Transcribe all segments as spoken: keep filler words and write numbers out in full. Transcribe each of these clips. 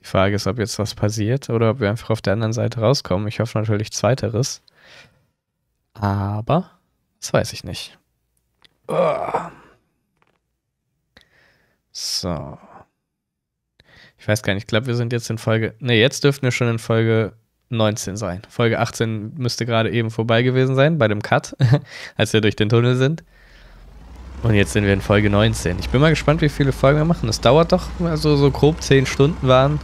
Die Frage ist, ob jetzt was passiert oder ob wir einfach auf der anderen Seite rauskommen. Ich hoffe natürlich Zweiteres. Aber das weiß ich nicht. Oh. So. Ich weiß gar nicht, ich glaube, wir sind jetzt in Folge... Ne, jetzt dürften wir schon in Folge neunzehn sein. Folge achtzehn müsste gerade eben vorbei gewesen sein, bei dem Cut, als wir durch den Tunnel sind. Und jetzt sind wir in Folge neunzehn. Ich bin mal gespannt, wie viele Folgen wir machen. Es dauert doch, also so grob zehn Stunden waren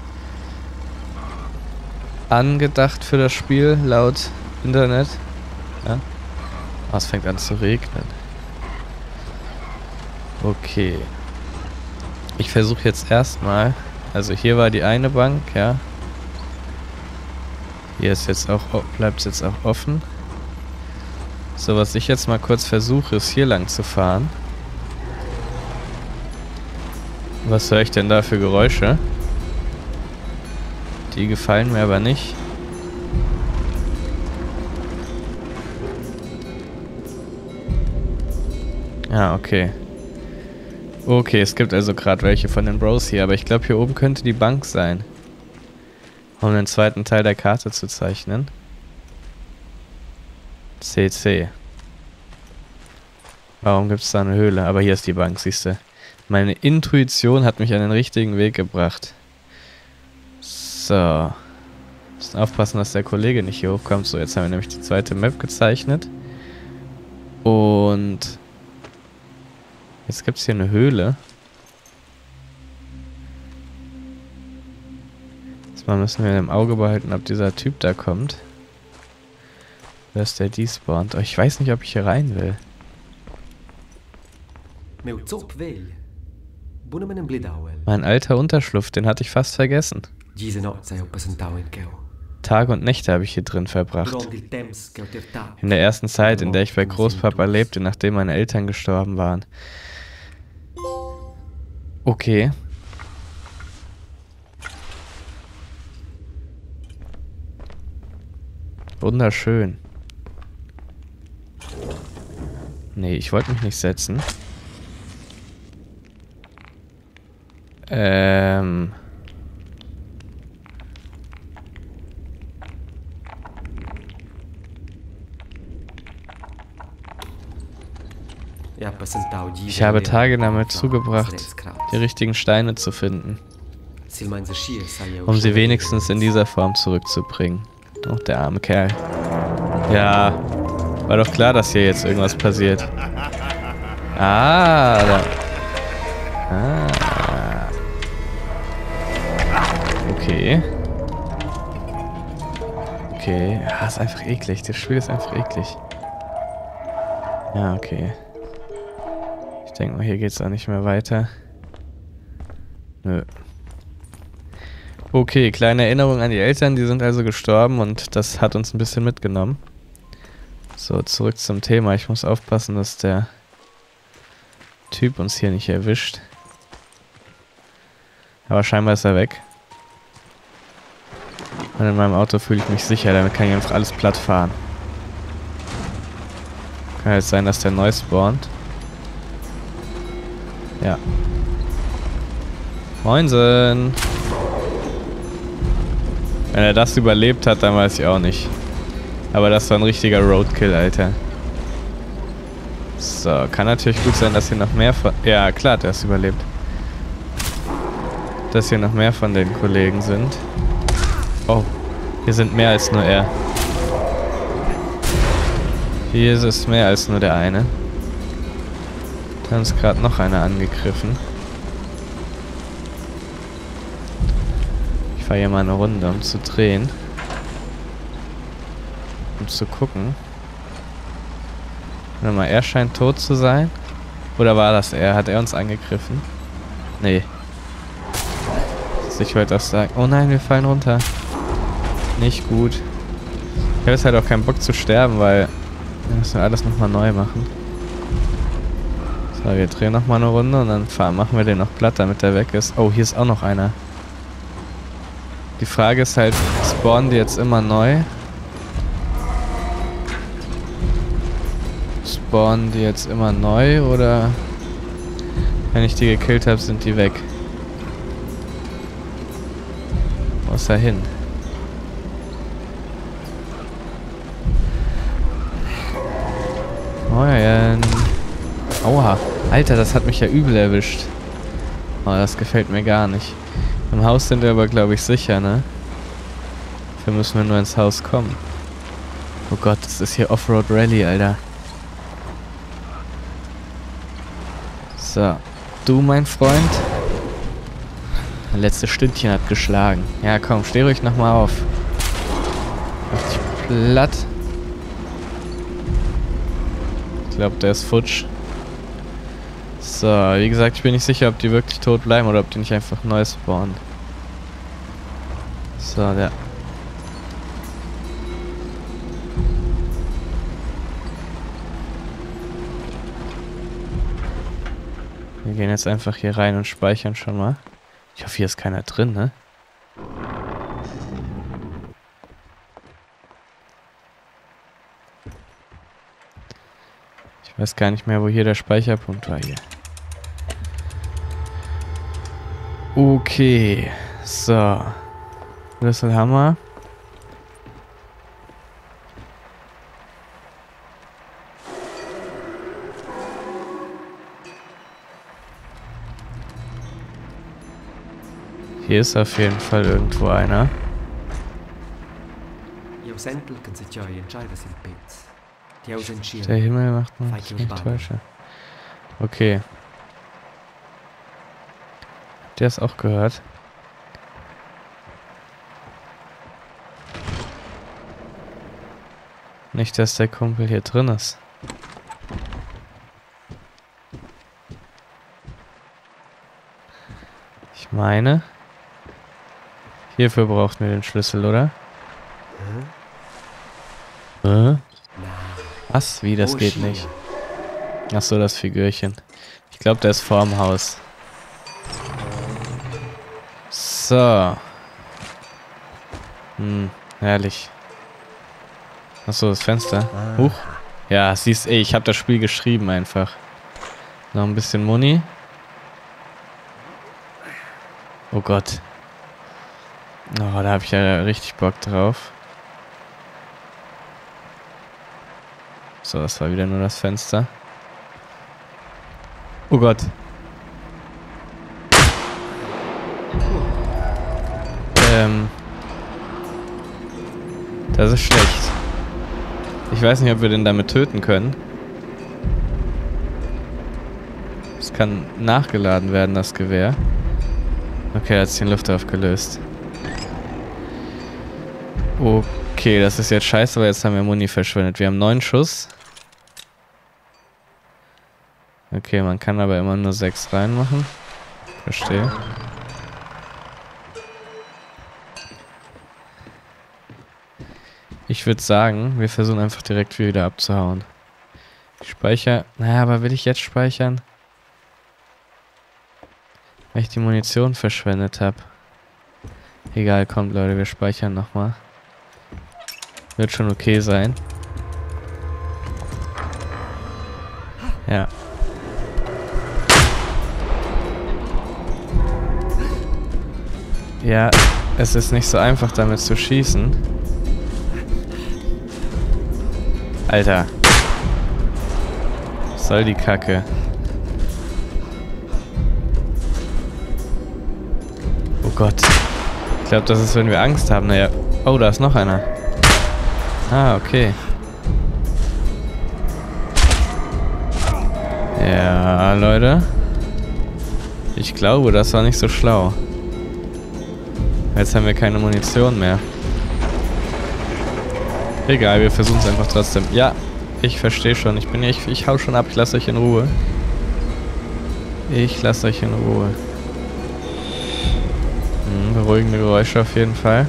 angedacht für das Spiel, laut Internet. Ja. Oh, es fängt an zu regnen. Okay. Ich versuche jetzt erstmal... Also hier war die eine Bank, ja. Hier ist jetzt auch, bleibt es jetzt auch offen. So, was ich jetzt mal kurz versuche, ist hier lang zu fahren. Was höre ich denn da für Geräusche? Die gefallen mir aber nicht. Ah, okay. Okay, es gibt also gerade welche von den Bros hier, aber ich glaube, hier oben könnte die Bank sein. Um den zweiten Teil der Karte zu zeichnen. C C. Warum gibt es da eine Höhle? Aber hier ist die Bank, siehst du. Meine Intuition hat mich an den richtigen Weg gebracht. So. Müssen aufpassen, dass der Kollege nicht hier hochkommt. So, jetzt haben wir nämlich die zweite Map gezeichnet. Und... Jetzt gibt es hier eine Höhle. Jetzt mal müssen wir im Auge behalten, ob dieser Typ da kommt. Dass der despawnt. Oh, ich weiß nicht, ob ich hier rein will. Mein alter Unterschlupf, den hatte ich fast vergessen. Tage und Nächte habe ich hier drin verbracht. In der ersten Zeit, in der ich bei Großpapa lebte, nachdem meine Eltern gestorben waren. Okay. Wunderschön. Nee, ich wollte mich nicht setzen. Ähm... Ich habe Tage damit zugebracht, die richtigen Steine zu finden, um sie wenigstens in dieser Form zurückzubringen. Oh, der arme Kerl. Ja, war doch klar, dass hier jetzt irgendwas passiert. Ah, da. Ah. Okay. Okay, ja, ist einfach eklig. Das Spiel ist einfach eklig. Ja, okay. Ich denke mal, hier geht es auch nicht mehr weiter. Nö. Okay, kleine Erinnerung an die Eltern, die sind also gestorben und das hat uns ein bisschen mitgenommen. So, zurück zum Thema. Ich muss aufpassen, dass der Typ uns hier nicht erwischt. Aber scheinbar ist er weg. Und in meinem Auto fühle ich mich sicher, damit kann ich einfach alles platt fahren. Kann jetzt sein, dass der neu spawnt. Ja. Moinsen. Wenn er das überlebt hat, dann weiß ich auch nicht. Aber das war ein richtiger Roadkill, Alter. So, kann natürlich gut sein, dass hier noch mehr von... Ja, klar, der ist überlebt. Dass hier noch mehr von den Kollegen sind. Oh, hier sind mehr als nur er. Hier ist es mehr als nur der eine. Da hat uns gerade noch einer angegriffen. Ich fahre hier mal eine Runde, um zu drehen. Um zu gucken. Warte mal, er scheint tot zu sein. Oder war das er? Hat er uns angegriffen? Nee. Ich wollte das sagen. Oh nein, wir fallen runter. Nicht gut. Ich habe jetzt halt auch keinen Bock zu sterben, weil wir müssen alles nochmal neu machen. So, wir drehen nochmal eine Runde und dann fahren, machen wir den noch platt, damit der weg ist. Oh, hier ist auch noch einer. Die Frage ist halt, spawnen die jetzt immer neu? Spawnen die jetzt immer neu oder wenn ich die gekillt habe, sind die weg? Wo ist er hin? Moin. Aua. Alter, das hat mich ja übel erwischt. Oh, das gefällt mir gar nicht. Im Haus sind wir aber, glaube ich, sicher, ne? Dafür müssen wir nur ins Haus kommen. Oh Gott, das ist hier Offroad Rally, Alter. So. Du, mein Freund. Das letzte Stündchen hat geschlagen. Ja, komm, steh ruhig nochmal auf. Mach dich platt. Ich glaube, der ist futsch. So, wie gesagt, ich bin nicht sicher, ob die wirklich tot bleiben oder ob die nicht einfach neu spawnen. So, der... Wir gehen jetzt einfach hier rein und speichern schon mal. Ich hoffe, hier ist keiner drin, ne? Ich weiß gar nicht mehr, wo hier der Speicherpunkt war hier. Okay. So. Schlüssel haben wir. Hier ist auf jeden Fall irgendwo einer. Der Himmel macht man nicht täusche. Okay. Habt ihr das auch gehört? Nicht, dass der Kumpel hier drin ist. Ich meine... Hierfür braucht wir den Schlüssel, oder? Hm? Äh? Was? Wie? Das geht nicht. Achso, das Figürchen. Ich glaube, der ist vorm Haus. So. Hm, herrlich. Achso, das Fenster. Huch. Ja, siehst ey, ich habe das Spiel geschrieben einfach. Noch ein bisschen Muni. Oh Gott. Oh, da habe ich ja richtig Bock drauf. So, das war wieder nur das Fenster. Oh Gott. Ähm. Das ist schlecht. Ich weiß nicht, ob wir den damit töten können. Es kann nachgeladen werden, das Gewehr. Okay, er hat sich in Luft aufgelöst. Okay, das ist jetzt scheiße, aber jetzt haben wir Muni verschwendet. Wir haben neun Schuss. Okay, man kann aber immer nur sechs reinmachen. Verstehe. Ich würde sagen, wir versuchen einfach direkt wieder abzuhauen. Ich speichere. Naja, aber will ich jetzt speichern? Weil ich die Munition verschwendet habe. Egal, kommt Leute, wir speichern nochmal. Wird schon okay sein. Ja. Ja, es ist nicht so einfach damit zu schießen. Alter. Was soll die Kacke? Oh Gott. Ich glaube, das ist, wenn wir Angst haben. Naja. Oh, da ist noch einer. Ah, okay. Ja, Leute. Ich glaube, das war nicht so schlau. Jetzt haben wir keine Munition mehr. Egal, wir versuchen es einfach trotzdem. Ja, ich verstehe schon. Ich bin ich, ich hau schon ab. Ich lasse euch in Ruhe. Ich lasse euch in Ruhe. Hm, beruhigende Geräusche auf jeden Fall.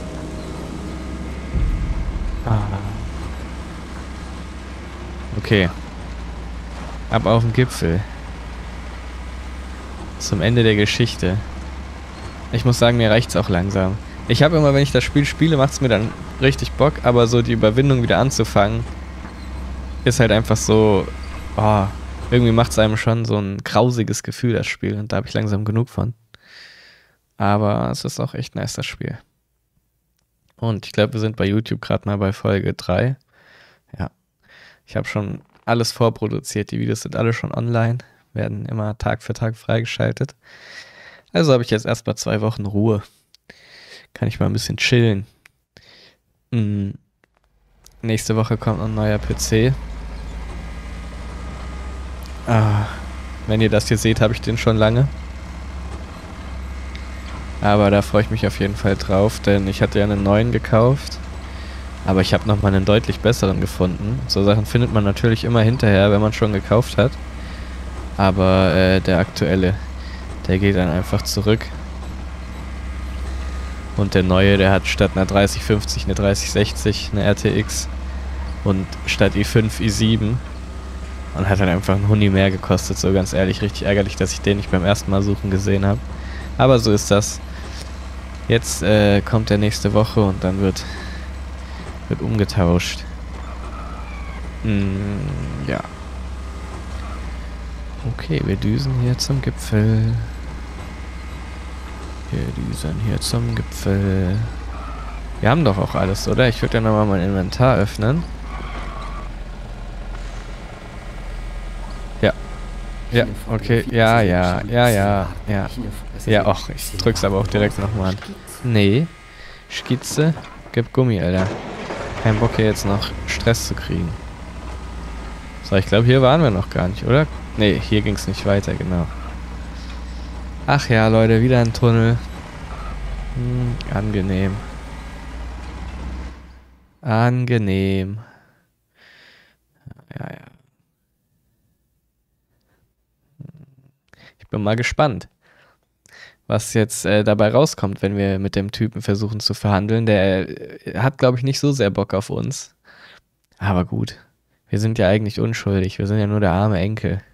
Okay. Ab auf den Gipfel. Zum Ende der Geschichte. Ich muss sagen, mir reicht's auch langsam. Ich habe immer, wenn ich das Spiel spiele, macht's mir dann richtig Bock, aber so die Überwindung wieder anzufangen, ist halt einfach so, oh, irgendwie macht's einem schon so ein grausiges Gefühl, das Spiel, und da habe ich langsam genug von. Aber es ist auch echt nice, das Spiel. Und ich glaube, wir sind bei YouTube gerade mal bei Folge drei. Ja, ich habe schon alles vorproduziert. Die Videos sind alle schon online, werden immer Tag für Tag freigeschaltet. Also habe ich jetzt erst mal zwei Wochen Ruhe. Kann ich mal ein bisschen chillen. Mhm. Nächste Woche kommt noch ein neuer P C. Ah, wenn ihr das hier seht, habe ich den schon lange. Aber da freue ich mich auf jeden Fall drauf, denn ich hatte ja einen neuen gekauft. Aber ich habe nochmal einen deutlich besseren gefunden. So Sachen findet man natürlich immer hinterher, wenn man schon gekauft hat. Aber äh, der aktuelle, der geht dann einfach zurück. Und der neue, der hat statt einer dreißig fünfzig eine dreißig sechzig, eine R T X. Und statt i fünf i sieben. Und hat dann einfach einen Huni mehr gekostet. So ganz ehrlich, richtig ärgerlich, dass ich den nicht beim ersten Mal suchen gesehen habe. Aber so ist das. Jetzt äh, kommt der nächste Woche und dann wird, wird umgetauscht. Mm, ja. Okay, wir düsen hier zum Gipfel. Wir düsen hier zum Gipfel. Wir haben doch auch alles, oder? Ich würde ja nochmal mein Inventar öffnen. Ja. Ja, okay. Ja, ja, ja, ja, ja. Ja, ach, ich drück's aber auch direkt nochmal an. Nee. Skizze. Gib Gummi, Alter. Kein Bock hier jetzt noch Stress zu kriegen. So, ich glaube, hier waren wir noch gar nicht, oder? Nee, hier ging's nicht weiter, genau. Ach ja, Leute, wieder ein Tunnel. Hm, angenehm. Angenehm. Ja, ja. Ich bin mal gespannt, was jetzt äh, dabei rauskommt, wenn wir mit dem Typen versuchen zu verhandeln. Der äh, hat, glaube ich, nicht so sehr Bock auf uns. Aber gut, wir sind ja eigentlich unschuldig. Wir sind ja nur der arme Enkel.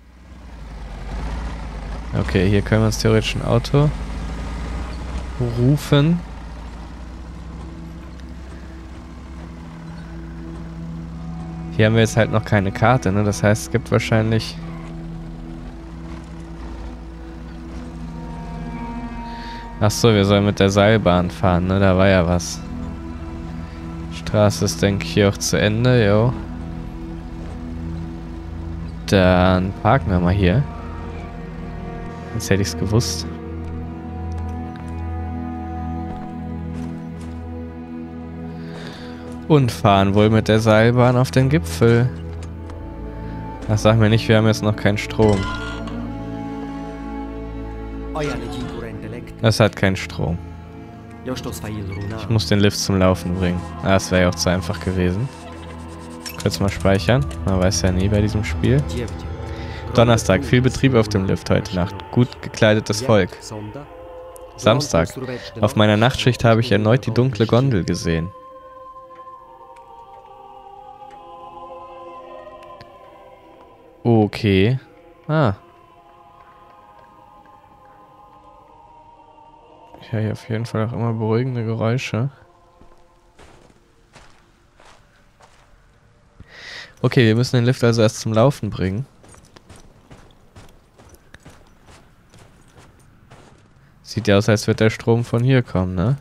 Okay, hier können wir uns theoretisch ein Auto rufen. Hier haben wir jetzt halt noch keine Karte, ne? Das heißt, es gibt wahrscheinlich... Achso, wir sollen mit der Seilbahn fahren, ne? Da war ja was. Straße ist, denke ich, hier auch zu Ende, jo. Dann parken wir mal hier. Jetzt hätte ich es gewusst. Und fahren wohl mit der Seilbahn auf den Gipfel. Ach, sag mir nicht, wir haben jetzt noch keinen Strom. Das hat keinen Strom. Ich muss den Lift zum Laufen bringen. Ah, das wäre ja auch zu einfach gewesen. Kurz mal speichern. Man weiß ja nie bei diesem Spiel. Donnerstag, viel Betrieb auf dem Lift heute Nacht. Gut gekleidetes Volk. Samstag. Auf meiner Nachtschicht habe ich erneut die dunkle Gondel gesehen. Okay. Ah. Ich höre hier auf jeden Fall auch immer beruhigende Geräusche. Okay, wir müssen den Lift also erst zum Laufen bringen. Sieht ja aus, als wird der Strom von hier kommen, ne?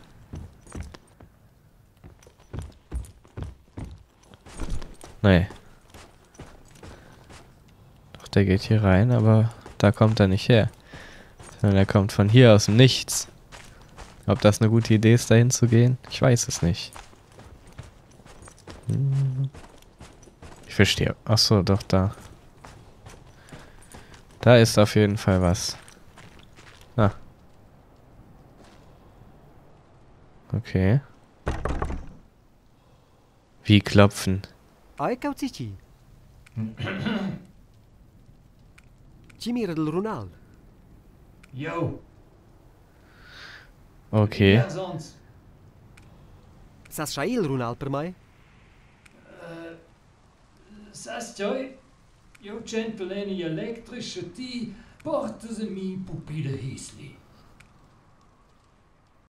Nee. Doch, der geht hier rein, aber da kommt er nicht her. Sondern er kommt von hier aus dem Nichts. Ob das eine gute Idee ist, dahin zu gehen? Ich weiß es nicht. Hm. Ich verstehe. Achso, doch, da. Da ist auf jeden Fall was. Ah. Okay. Wie klopfen? Yo. Okay. Sas Shail Runal per mai? Sas Joy. Eu centeleni elektrische ti porta se mi pupile hisli.